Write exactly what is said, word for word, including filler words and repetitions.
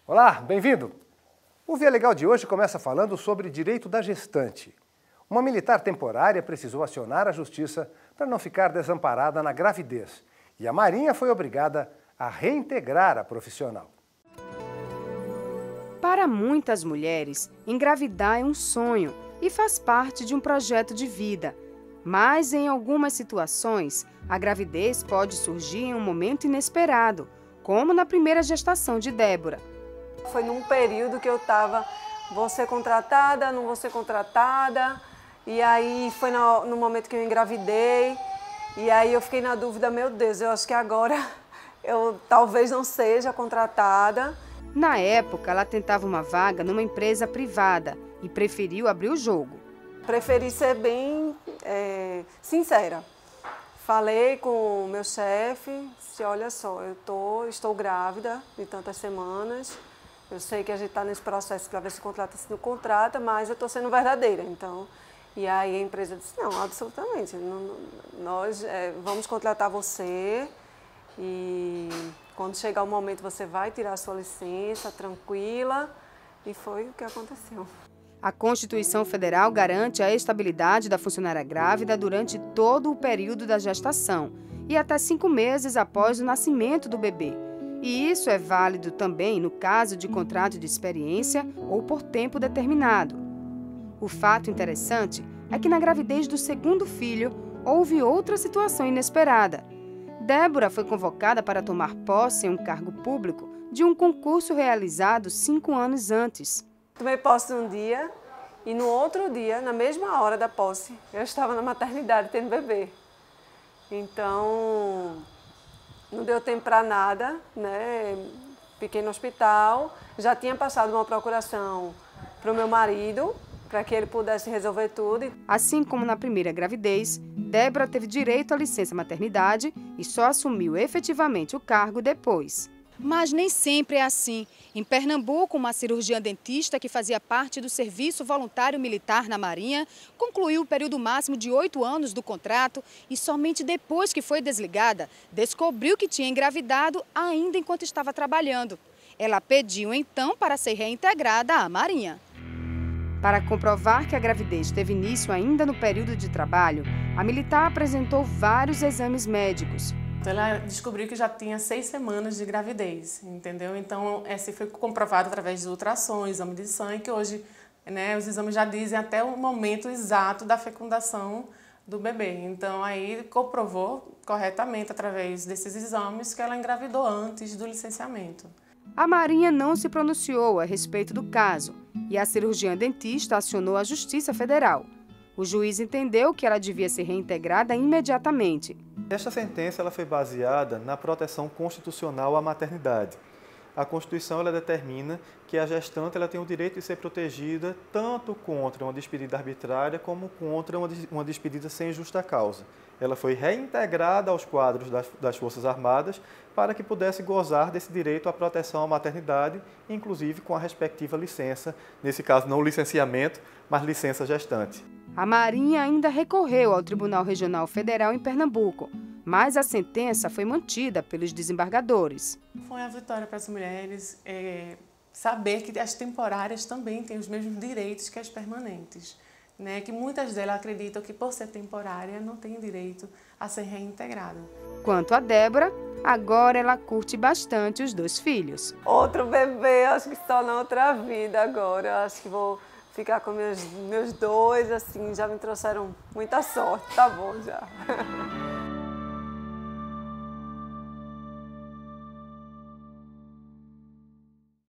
Olá, bem-vindo! O Via Legal de hoje começa falando sobre direito da gestante. Uma militar temporária precisou acionar a justiça para não ficar desamparada na gravidez. E a Marinha foi obrigada a reintegrar a profissional. Para muitas mulheres, engravidar é um sonho e faz parte de um projeto de vida. Mas, em algumas situações, a gravidez pode surgir em um momento inesperado, como na primeira gestação de Débora. Foi num período que eu estava, vou ser contratada, não vou ser contratada, e aí foi no, no momento que eu engravidei, e aí eu fiquei na dúvida, meu Deus, eu acho que agora eu talvez não seja contratada. Na época, ela tentava uma vaga numa empresa privada e preferiu abrir o jogo. Preferi ser bem é, sincera. Falei com o meu chefe, disse, olha só, eu tô, estou grávida de tantas semanas, eu sei que a gente está nesse processo para ver se contrata, se não contrata, mas eu estou sendo verdadeira, então... E aí a empresa disse, não, absolutamente, não, nós é, vamos contratar você e quando chegar o momento você vai tirar a sua licença, tranquila, e foi o que aconteceu. A Constituição Federal garante a estabilidade da funcionária grávida durante todo o período da gestação e até cinco meses após o nascimento do bebê. E isso é válido também no caso de contrato de experiência ou por tempo determinado. O fato interessante é que na gravidez do segundo filho houve outra situação inesperada. Débora foi convocada para tomar posse em um cargo público de um concurso realizado cinco anos antes. Tomei posse num dia e no outro dia, na mesma hora da posse, eu estava na maternidade tendo bebê. Então, não deu tempo para nada, né? Fiquei no hospital, já tinha passado uma procuração para o meu marido, para que ele pudesse resolver tudo. Assim como na primeira gravidez, Débora teve direito à licença maternidade e só assumiu efetivamente o cargo depois. Mas nem sempre é assim. Em Pernambuco, uma cirurgiã dentista que fazia parte do Serviço Voluntário Militar na Marinha concluiu o período máximo de oito anos do contrato e somente depois que foi desligada, descobriu que tinha engravidado ainda enquanto estava trabalhando. Ela pediu então para ser reintegrada à Marinha. Para comprovar que a gravidez teve início ainda no período de trabalho, a militar apresentou vários exames médicos. Ela descobriu que já tinha seis semanas de gravidez, entendeu? Então, esse foi comprovado através de ultrassons, exame de sangue, que hoje, né, os exames já dizem até o momento exato da fecundação do bebê. Então, aí comprovou corretamente, através desses exames, que ela engravidou antes do licenciamento. A Marinha não se pronunciou a respeito do caso e a cirurgiã dentista acionou a Justiça Federal. O juiz entendeu que ela devia ser reintegrada imediatamente. Esta sentença ela foi baseada na proteção constitucional à maternidade. A Constituição ela determina que a gestante ela tem o direito de ser protegida tanto contra uma despedida arbitrária como contra uma, uma despedida sem justa causa. Ela foi reintegrada aos quadros das, das Forças Armadas para que pudesse gozar desse direito à proteção à maternidade, inclusive com a respectiva licença, nesse caso não licenciamento, mas licença gestante. A Marinha ainda recorreu ao Tribunal Regional Federal em Pernambuco, mas a sentença foi mantida pelos desembargadores. Foi uma vitória para as mulheres é, saber que as temporárias também têm os mesmos direitos que as permanentes, né? Que muitas delas acreditam que por ser temporária não tem direito a ser reintegrada. Quanto a Débora, agora ela curte bastante os dois filhos. Outro bebê, acho que só na outra vida agora, acho que vou ficar com meus, meus dois, assim, já me trouxeram muita sorte, tá bom já.